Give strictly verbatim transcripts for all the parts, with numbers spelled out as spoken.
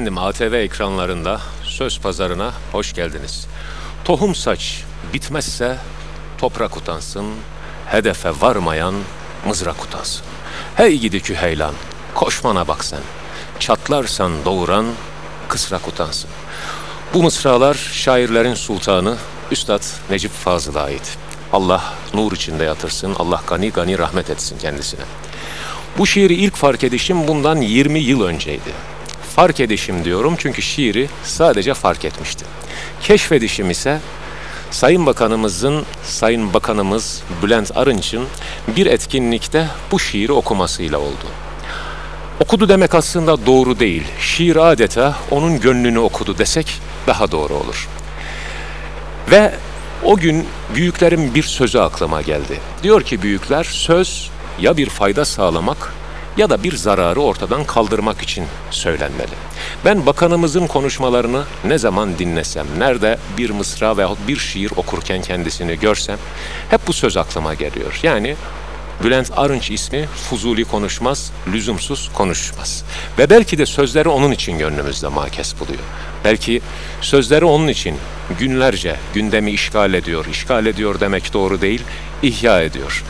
Efendim A T V ekranlarında Söz Pazarı'na hoş geldiniz. Tohum saç bitmezse toprak utansın, hedefe varmayan mızrak utansın. Hey gidi küheylan, koşmana bak sen, çatlarsan doğuran kısrak utansın. Bu mısralar şairlerin sultanı Üstad Necip Fazıl'a ait. Allah nur içinde yatırsın, Allah gani gani rahmet etsin kendisine. Bu şiiri ilk fark edişim bundan yirmi yıl önceydi. Fark edişim diyorum çünkü şiiri sadece fark etmiştim. Keşfedişim ise Sayın Bakanımızın, Sayın Bakanımız Bülent Arınç'ın bir etkinlikte bu şiiri okumasıyla oldu. Okudu demek aslında doğru değil. Şiir adeta onun gönlünü okudu desek daha doğru olur. Ve o gün büyüklerin bir sözü aklıma geldi. Diyor ki büyükler, söz ya bir fayda sağlamak ya da bir zararı ortadan kaldırmak için söylenmeli. Ben bakanımızın konuşmalarını ne zaman dinlesem, nerede bir mısra veyahut bir şiir okurken kendisini görsem hep bu söz aklıma geliyor. Yani Bülent Arınç ismi fuzuli konuşmaz, lüzumsuz konuşmaz. Ve belki de sözleri onun için gönlümüzde makes buluyor. Belki sözleri onun için günlerce gündemi işgal ediyor. İşgal ediyor demek doğru değil, ihya ediyor.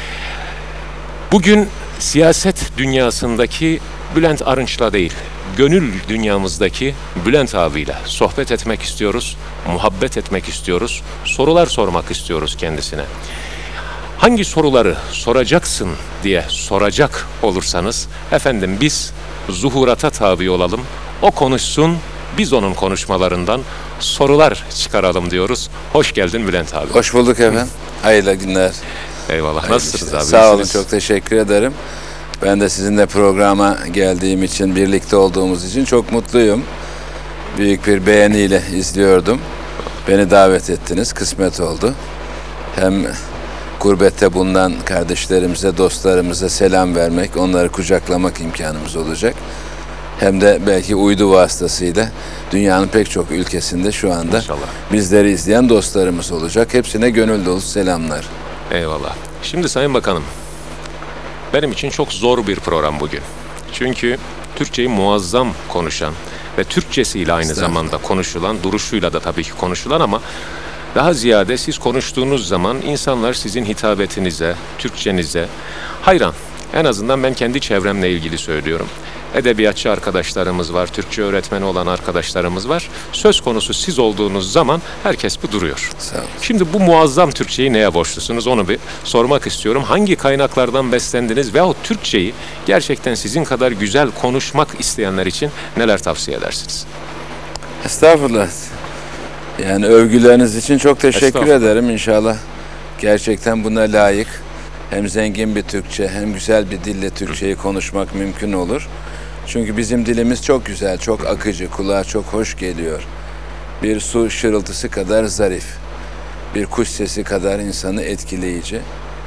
Bugün siyaset dünyasındaki Bülent Arınç'la değil, gönül dünyamızdaki Bülent abiyle sohbet etmek istiyoruz, muhabbet etmek istiyoruz, sorular sormak istiyoruz kendisine. Hangi soruları soracaksın diye soracak olursanız, efendim biz zuhurata tabi olalım, o konuşsun, biz onun konuşmalarından sorular çıkaralım diyoruz. Hoş geldin Bülent abi. Hoş bulduk efendim. Hayırlı günler. Eyvallah. Hayırlı Nasılsınız işler. abi? Sağ olun, İyisiniz? çok teşekkür ederim. Ben de sizinle programa geldiğim için, birlikte olduğumuz için çok mutluyum. Büyük bir beğeniyle izliyordum. Beni davet ettiniz, kısmet oldu. Hem gurbette bulunan kardeşlerimize, dostlarımıza selam vermek, onları kucaklamak imkanımız olacak. Hem de belki uydu vasıtasıyla dünyanın pek çok ülkesinde şu anda İnşallah bizleri izleyen dostlarımız olacak. Hepsine gönül dolusu selamlar. Eyvallah. Şimdi Sayın Bakanım, benim için çok zor bir program bugün. Çünkü Türkçeyi muazzam konuşan ve Türkçesiyle aynı zamanda konuşulan, duruşuyla da tabii ki konuşulan ama daha ziyade siz konuştuğunuz zaman insanlar sizin hitabetinize, Türkçenize hayran. En azından ben kendi çevremle ilgili söylüyorum. Edebiyatçı arkadaşlarımız var, Türkçe öğretmeni olan arkadaşlarımız var. Söz konusu siz olduğunuz zaman herkes bir duruyor. Sağ olun. Şimdi bu muazzam Türkçeyi neye borçlusunuz onu bir sormak istiyorum. Hangi kaynaklardan beslendiniz veyahut Türkçeyi gerçekten sizin kadar güzel konuşmak isteyenler için neler tavsiye edersiniz? Estağfurullah. Yani övgüleriniz için çok teşekkür ederim. İnşallah gerçekten buna layık hem zengin bir Türkçe hem güzel bir dille Türkçeyi konuşmak mümkün olur. Çünkü bizim dilimiz çok güzel, çok akıcı, kulağa çok hoş geliyor. Bir su şırıltısı kadar zarif, bir kuş sesi kadar insanı etkileyici.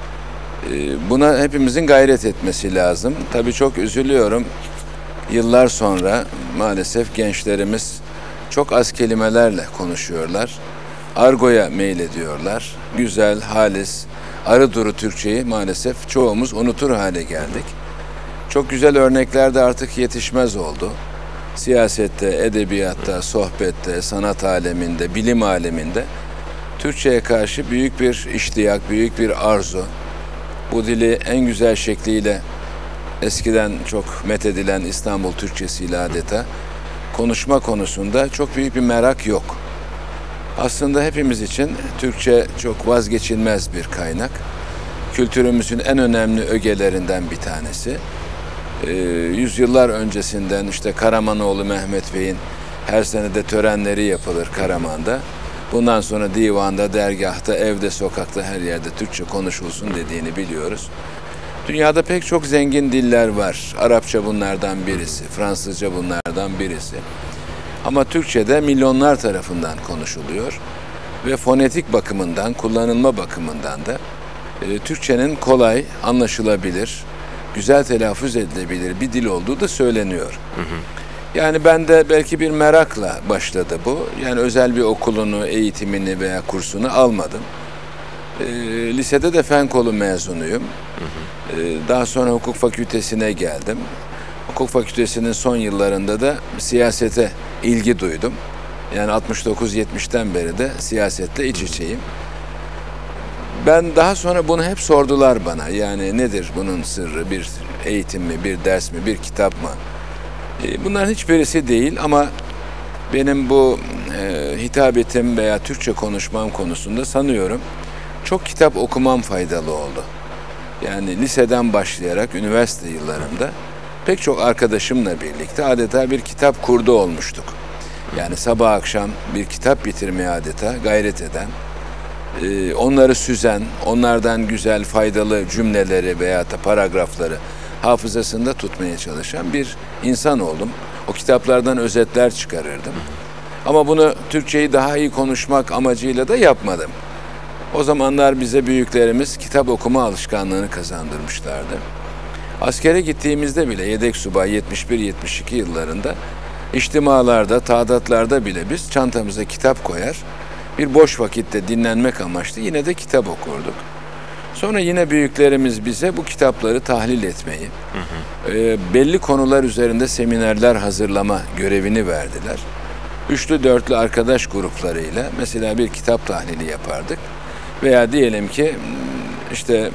Buna hepimizin gayret etmesi lazım. Tabii çok üzülüyorum. Yıllar sonra maalesef gençlerimiz çok az kelimelerle konuşuyorlar. Argoya meylediyorlar. Güzel, halis, arı duru Türkçeyi maalesef çoğumuz unutur hale geldik. Çok güzel örnekler de artık yetişmez oldu. Siyasette, edebiyatta, sohbette, sanat aleminde, bilim aleminde Türkçe'ye karşı büyük bir iştiyak, büyük bir arzu. Bu dili en güzel şekliyle eskiden çok methedilen İstanbul Türkçesiyle adeta konuşma konusunda çok büyük bir merak yok. Aslında hepimiz için Türkçe çok vazgeçilmez bir kaynak. Kültürümüzün en önemli ögelerinden bir tanesi. Ee, yüzyıllar öncesinden işte Karamanoğlu Mehmet Bey'in her senede törenleri yapılır Karaman'da. Bundan sonra divanda, dergahta, evde, sokakta her yerde Türkçe konuşulsun dediğini biliyoruz. Dünyada pek çok zengin diller var. Arapça bunlardan birisi, Fransızca bunlardan birisi. Ama Türkçe'de milyonlar tarafından konuşuluyor ve fonetik bakımından, kullanılma bakımından da e, Türkçenin kolay, anlaşılabilir, güzel telaffuz edilebilir bir dil olduğu da söyleniyor. Hı hı. Yani ben de belki bir merakla başladı bu. Yani özel bir okulunu, eğitimini veya kursunu almadım. E, lisede de fen kolu mezunuyum. Hı hı. E, daha sonra hukuk fakültesine geldim. Hukuk fakültesinin son yıllarında da siyasete ilgi duydum. Yani altmış dokuz yetmişten beri de siyasetle iç içeyim. Ben daha sonra bunu hep sordular bana. Yani nedir bunun sırrı? Bir eğitim mi, bir ders mi, bir kitap mı? Bunların hiçbirisi değil ama benim bu e, hitabetim veya Türkçe konuşmam konusunda sanıyorum çok kitap okumam faydalı oldu. Yani liseden başlayarak üniversite yıllarımda pek çok arkadaşımla birlikte adeta bir kitap kurdu olmuştuk. Yani sabah akşam bir kitap bitirmeye adeta gayret eden, e, onları süzen, onlardan güzel faydalı cümleleri veya da paragrafları hafızasında tutmaya çalışan bir insan oldum. O kitaplardan özetler çıkarırdım. Ama bunu Türkçeyi daha iyi konuşmak amacıyla da yapmadım. O zamanlar bize büyüklerimiz kitap okuma alışkanlığını kazandırmışlardı. Askere gittiğimizde bile yedek subay yetmiş bir yetmiş iki yıllarında içtimalarda, taadatlarda bile biz çantamıza kitap koyar, bir boş vakitte dinlenmek amaçlı yine de kitap okurduk. Sonra yine büyüklerimiz bize bu kitapları tahlil etmeyi, hı hı. E, belli konular üzerinde seminerler hazırlama görevini verdiler. Üçlü dörtlü arkadaş gruplarıyla mesela bir kitap tahlili yapardık. Veya diyelim ki işte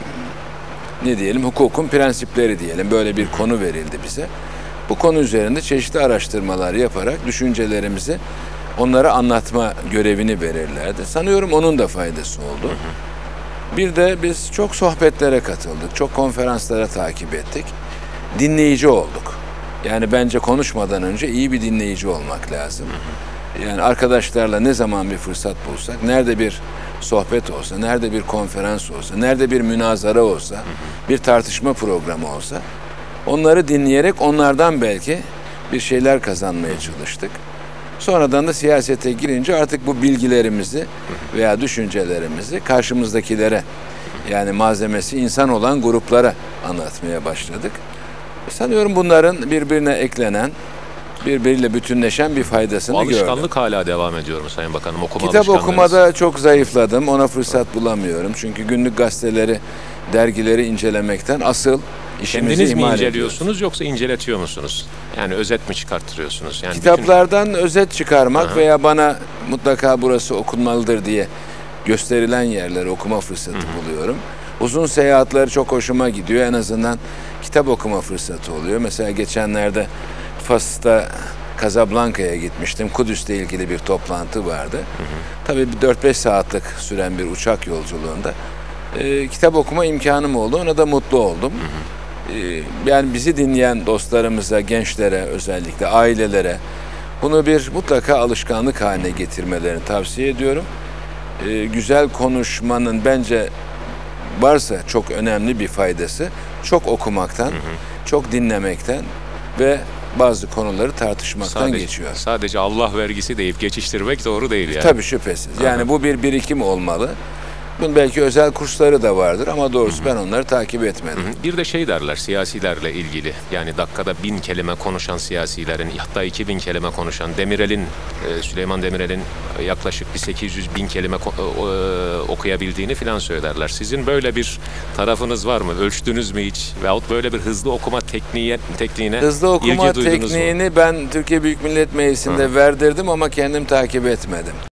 ne diyelim hukukun prensipleri diyelim böyle bir konu verildi bize. Bu konu üzerinde çeşitli araştırmalar yaparak düşüncelerimizi onlara anlatma görevini verirlerdi. Sanıyorum onun da faydası oldu. Hı hı. Bir de biz çok sohbetlere katıldık, çok konferanslara takip ettik. Dinleyici olduk. Yani bence konuşmadan önce iyi bir dinleyici olmak lazım. Yani arkadaşlarla ne zaman bir fırsat bulsak, nerede bir sohbet olsa, nerede bir konferans olsa, nerede bir münazara olsa, bir tartışma programı olsa, onları dinleyerek onlardan belki bir şeyler kazanmaya çalıştık. Sonradan da siyasete girince artık bu bilgilerimizi veya düşüncelerimizi karşımızdakilere, yani malzemesi insan olan gruplara anlatmaya başladık. Sanıyorum bunların birbirine eklenen, birbiriyle bütünleşen bir faydasını gördüm. Alışkanlık hala devam ediyor mu Sayın Bakanım? Okuma Kitap okumada çok zayıfladım. Ona fırsat bulamıyorum. Çünkü günlük gazeteleri, dergileri incelemekten asıl işimizi Kendiniz mi ihmal inceliyorsunuz ediyoruz. Yoksa inceletiyor musunuz? Yani özet mi çıkarttırıyorsunuz? Yani Kitaplardan bütün... özet çıkarmak Aha. veya bana mutlaka burası okunmalıdır diye gösterilen yerleri okuma fırsatı Hı-hı. buluyorum. Uzun seyahatler çok hoşuma gidiyor. En azından kitap okuma fırsatı oluyor. Mesela geçenlerde Fas'ta Casablanca'ya gitmiştim. Kudüs'le ilgili bir toplantı vardı. Hı hı. Tabii bir dört beş saatlik süren bir uçak yolculuğunda e, kitap okuma imkanım oldu. Ona da mutlu oldum. Hı hı. E, yani bizi dinleyen dostlarımıza, gençlere özellikle ailelere bunu bir mutlaka alışkanlık haline getirmelerini tavsiye ediyorum. E, güzel konuşmanın bence varsa çok önemli bir faydası çok okumaktan, hı hı. çok dinlemekten ve bazı konuları tartışmaktan sadece, geçiyor. Sadece Allah vergisi deyip geçiştirmek doğru değil yani. Tabii şüphesiz. Yani Aha. bu bir birikim olmalı. Bunun belki özel kursları da vardır ama doğrusu Hı-hı. ben onları takip etmedim. Hı-hı. Bir de şey derler siyasilerle ilgili. Yani dakikada bin kelime konuşan siyasilerin, hatta iki bin kelime konuşan Demirel'in, Süleyman Demirel'in yaklaşık bir sekiz yüz bin kelime okuyabildiğini filan söylerler. Sizin böyle bir tarafınız var mı? Ölçtünüz mü hiç? Veyahut böyle bir hızlı okuma tekniğe, tekniğine hızlı okuma ilgi duydunuz mu? tekniğini ben Türkiye Büyük Millet Meclisi'nde Hı-hı. verdirdim ama kendim takip etmedim.